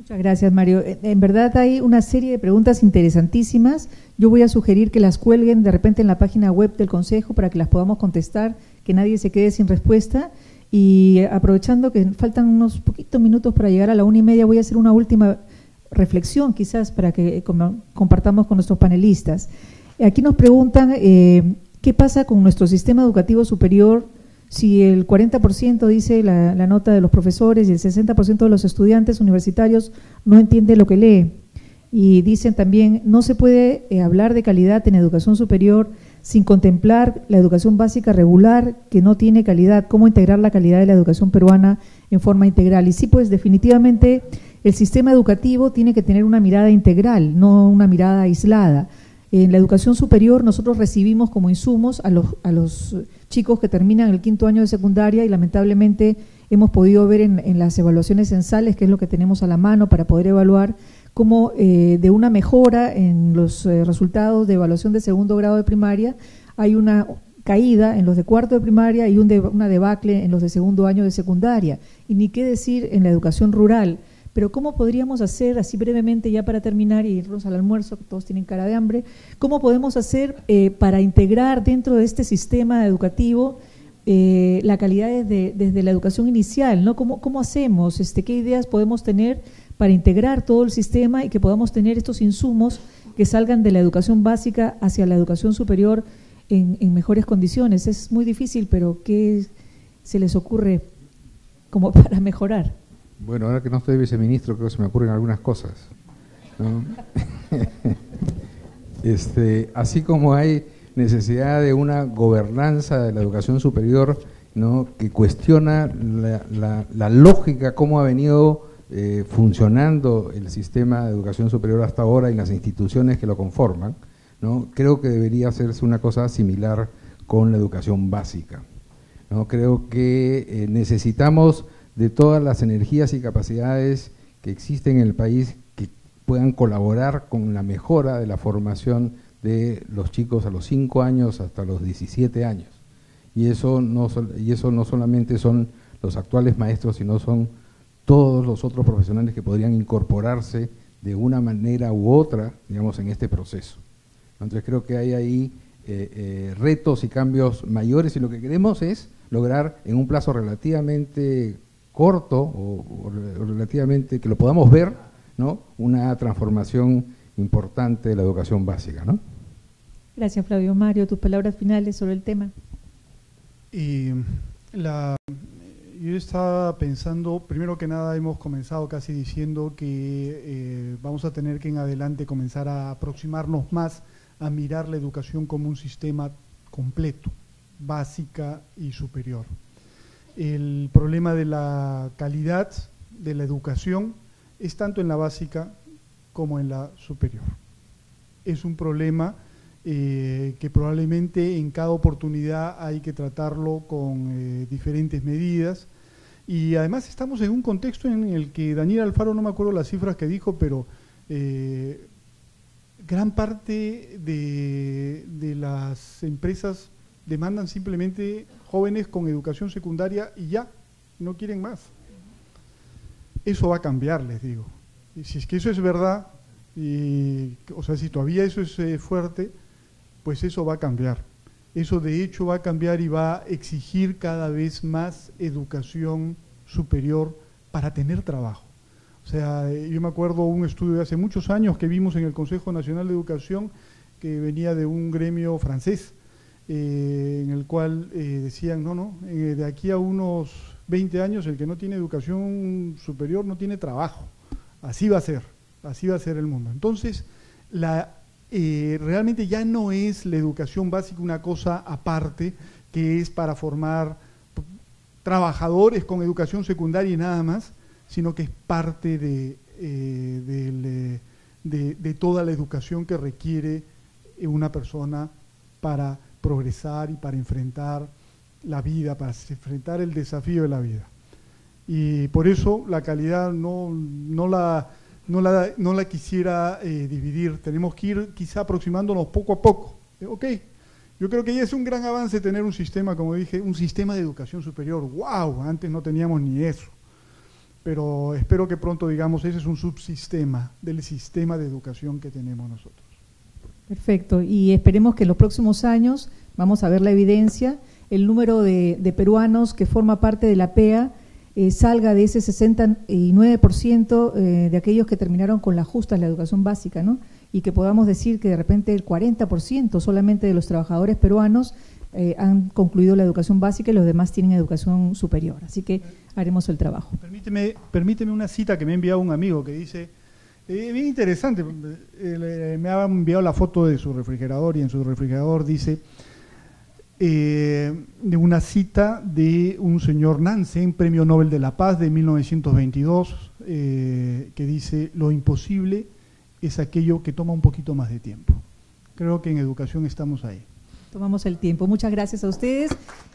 Muchas gracias, Mario. En verdad hay una serie de preguntas interesantísimas. Yo voy a sugerir que las cuelguen de repente en la página web del Consejo para que las podamos contestar, que nadie se quede sin respuesta. Y aprovechando que faltan unos poquitos minutos para llegar a la 1:30, voy a hacer una última reflexión quizás para que compartamos con nuestros panelistas. Aquí nos preguntan qué pasa con nuestro sistema educativo superior si el 40% dice la nota de los profesores y el 60% de los estudiantes universitarios no entiende lo que lee. Y dicen también, no se puede hablar de calidad en educación superior sin contemplar la educación básica regular que no tiene calidad. ¿Cómo integrar la calidad de la educación peruana en forma integral? Y sí, pues definitivamente el sistema educativo tiene que tener una mirada integral, no una mirada aislada. En la educación superior nosotros recibimos como insumos a los chicos que terminan el 5º año de secundaria y lamentablemente hemos podido ver en las evaluaciones censales, que es lo que tenemos a la mano para poder evaluar, cómo de una mejora en los resultados de evaluación de 2º grado de primaria hay una caída en los de 4º de primaria y una debacle en los de 2º año de secundaria. Y ni qué decir en la educación rural. Pero ¿cómo podríamos hacer, así brevemente ya para terminar y irnos al almuerzo, que todos tienen cara de hambre, cómo podemos hacer para integrar dentro de este sistema educativo la calidad desde la educación inicial, ¿no? ¿Cómo hacemos? ¿Qué ideas podemos tener para integrar todo el sistema y que podamos tener estos insumos que salgan de la educación básica hacia la educación superior en mejores condiciones? Es muy difícil, pero ¿qué se les ocurre como para mejorar? Bueno, ahora que no estoy viceministro, creo que se me ocurren algunas cosas, ¿no? Así como hay necesidad de una gobernanza de la educación superior, ¿no?, que cuestiona la lógica, cómo ha venido funcionando el sistema de educación superior hasta ahora y las instituciones que lo conforman, ¿no? Creo que debería hacerse una cosa similar con la educación básica, ¿no? Creo que necesitamos de todas las energías y capacidades que existen en el país que puedan colaborar con la mejora de la formación de los chicos a los 5 años hasta los 17 años. Y eso no solamente son los actuales maestros, sino son todos los otros profesionales que podrían incorporarse de una manera u otra, digamos, en este proceso. Entonces creo que hay ahí retos y cambios mayores y lo que queremos es lograr en un plazo relativamente corto o relativamente que lo podamos ver, ¿no?, una transformación importante de la educación básica, ¿no? Gracias, Flavio. Mario, tus palabras finales sobre el tema. Yo estaba pensando, primero que nada hemos comenzado casi diciendo que vamos a tener que en adelante comenzar a aproximarnos más a mirar la educación como un sistema completo, básica y superior. El problema de la calidad de la educación es tanto en la básica como en la superior. Es un problema que probablemente en cada oportunidad hay que tratarlo con diferentes medidas y además estamos en un contexto en el que Daniel Alfaro, no me acuerdo las cifras que dijo, pero gran parte de las empresas demandan simplemente jóvenes con educación secundaria y ya, no quieren más. Eso va a cambiar, les digo. Y si es que eso es verdad, o sea, si todavía eso es fuerte, pues eso va a cambiar. Eso de hecho va a cambiar y va a exigir cada vez más educación superior para tener trabajo. O sea, yo me acuerdo un estudio de hace muchos años que vimos en el Consejo Nacional de Educación que venía de un gremio francés, en el cual decían, de aquí a unos 20 años el que no tiene educación superior no tiene trabajo. Así va a ser el mundo. Entonces, realmente ya no es la educación básica una cosa aparte que es para formar trabajadores con educación secundaria y nada más, sino que es parte de toda la educación que requiere una persona para progresar y para enfrentar la vida, para enfrentar el desafío de la vida. Y por eso la calidad no la quisiera dividir. Tenemos que ir quizá aproximándonos poco a poco. Ok, yo creo que ya es un gran avance tener un sistema, como dije, un sistema de educación superior. ¡Wow! Antes no teníamos ni eso. pero espero que pronto digamos, ese es un subsistema del sistema de educación que tenemos nosotros. Perfecto, y esperemos que en los próximos años vamos a ver la evidencia, el número de peruanos que forma parte de la PEA salga de ese 69% de aquellos que terminaron con la justa la educación básica, ¿no? Y que podamos decir que de repente el 40% solamente de los trabajadores peruanos han concluido la educación básica y los demás tienen educación superior. Así que haremos el trabajo. Permíteme una cita que me ha enviado un amigo que dice, bien interesante, me ha enviado la foto de su refrigerador y en su refrigerador dice, de una cita de un señor Nansen, Premio Nobel de la Paz de 1922, que dice, lo imposible es aquello que toma un poquito más de tiempo. Creo que en educación estamos ahí. Tomamos el tiempo. Muchas gracias a ustedes.